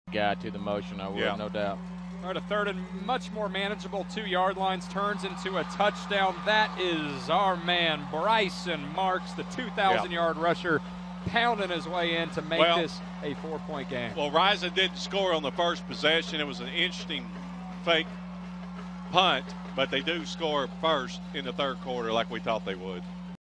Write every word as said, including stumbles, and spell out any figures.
guy to the motion, I would, Yeah. no doubt. All right, a third and much more manageable two-yard lines turns into a touchdown. That is our man, Bryson Marks, the two thousand yard rusher, pounding his way in to make Well, this a four-point game. Well, Rison didn't score on the first possession. It was an interesting fake punt, but they do score first in the third quarter like we thought they would.